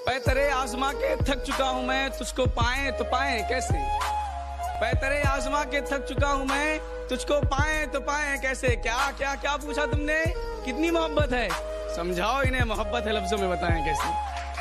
पैतरे आजमा के थक चुका हूँ मैं, तुझको पाए तो पाए कैसे। पैतरे आजमा के थक चुका हूँ मैं, तुझको पाए तो पाए कैसे। क्या क्या क्या पूछा तुमने, कितनी मोहब्बत है, समझाओ इन्हें मोहब्बत है लफ्जों में बताएं कैसे।